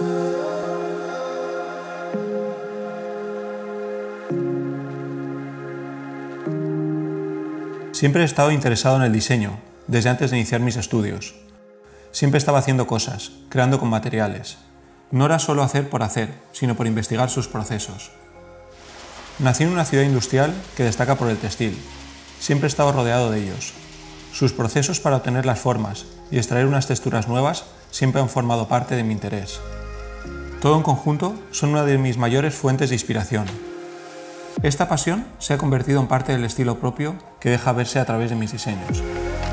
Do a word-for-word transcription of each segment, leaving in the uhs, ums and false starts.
Siempre he estado interesado en el diseño, desde antes de iniciar mis estudios. Siempre estaba haciendo cosas, creando con materiales. No era solo hacer por hacer, sino por investigar sus procesos. Nací en una ciudad industrial que destaca por el textil. Siempre he estado rodeado de ellos. Sus procesos para obtener las formas y extraer unas texturas nuevas siempre han formado parte de mi interés. Todo en conjunto son una de mis mayores fuentes de inspiración. Esta pasión se ha convertido en parte del estilo propio que deja verse a través de mis diseños.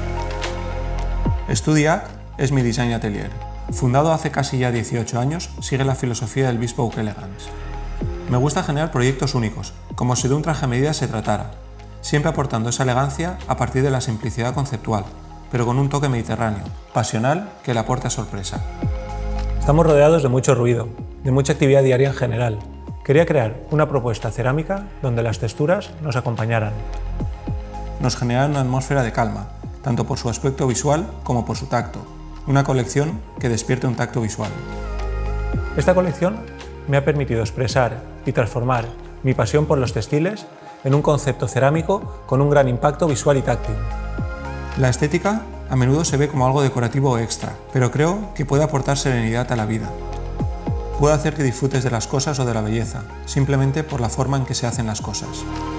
Studiac es mi design atelier. Fundado hace casi ya dieciocho años, sigue la filosofía del bespoke elegance. Me gusta generar proyectos únicos, como si de un traje a medida se tratara, siempre aportando esa elegancia a partir de la simplicidad conceptual, pero con un toque mediterráneo, pasional, que le aporta sorpresa. Estamos rodeados de mucho ruido, de mucha actividad diaria en general. Quería crear una propuesta cerámica donde las texturas nos acompañaran. Nos generan una atmósfera de calma, tanto por su aspecto visual como por su tacto. Una colección que despierte un tacto visual. Esta colección me ha permitido expresar y transformar mi pasión por los textiles en un concepto cerámico con un gran impacto visual y táctil. La estética a menudo se ve como algo decorativo o extra, pero creo que puede aportar serenidad a la vida. Puede hacer que disfrutes de las cosas o de la belleza, simplemente por la forma en que se hacen las cosas.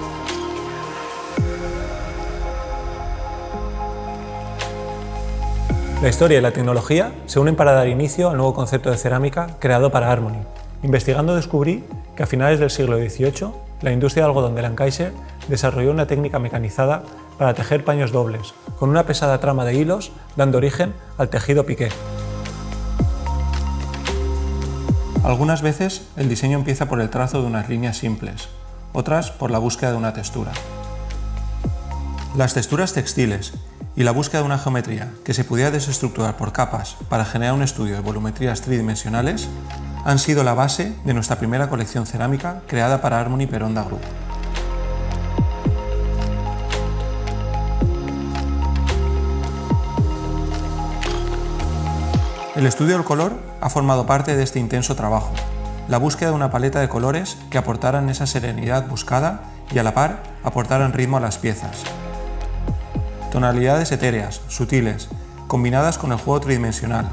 La historia y la tecnología se unen para dar inicio al nuevo concepto de cerámica creado para Harmony. Investigando descubrí que a finales del siglo dieciocho, la industria del algodón de Lancashire desarrolló una técnica mecanizada para tejer paños dobles, con una pesada trama de hilos, dando origen al tejido piqué. Algunas veces el diseño empieza por el trazo de unas líneas simples, otras por la búsqueda de una textura. Las texturas textiles y la búsqueda de una geometría que se pudiera desestructurar por capas para generar un estudio de volumetrías tridimensionales han sido la base de nuestra primera colección cerámica creada para Harmony Peronda Group. El estudio del color ha formado parte de este intenso trabajo, la búsqueda de una paleta de colores que aportaran esa serenidad buscada y a la par aportaran ritmo a las piezas. Tonalidades etéreas, sutiles, combinadas con el juego tridimensional.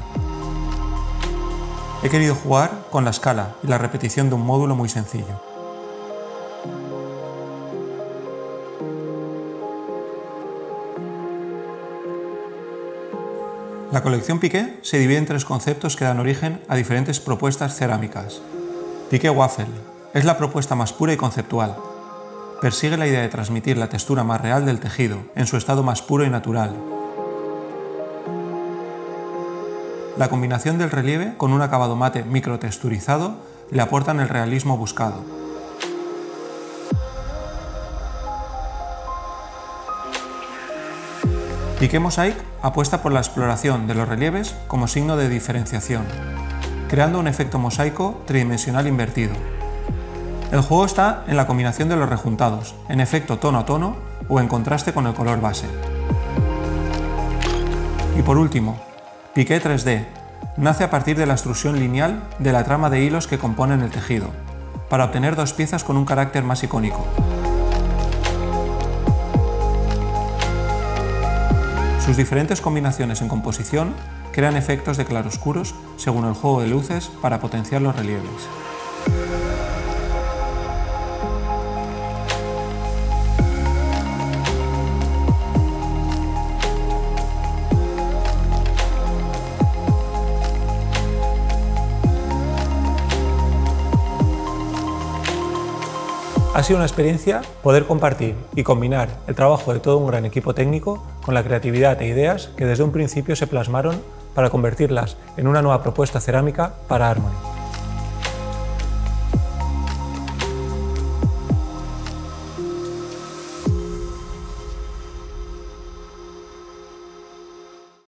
He querido jugar con la escala y la repetición de un módulo muy sencillo. La colección Piqué se divide en tres conceptos que dan origen a diferentes propuestas cerámicas. Piqué Waffle es la propuesta más pura y conceptual. Persigue la idea de transmitir la textura más real del tejido, en su estado más puro y natural. La combinación del relieve con un acabado mate microtexturizado le aportan el realismo buscado. Piqué Mosaic apuesta por la exploración de los relieves como signo de diferenciación, creando un efecto mosaico tridimensional invertido. El juego está en la combinación de los rejuntados, en efecto tono a tono o en contraste con el color base. Y por último, Piqué tres D nace a partir de la extrusión lineal de la trama de hilos que componen el tejido, para obtener dos piezas con un carácter más icónico. Sus diferentes combinaciones en composición crean efectos de claroscuros según el juego de luces para potenciar los relieves. Ha sido una experiencia poder compartir y combinar el trabajo de todo un gran equipo técnico con la creatividad e ideas que desde un principio se plasmaron para convertirlas en una nueva propuesta cerámica para Harmony.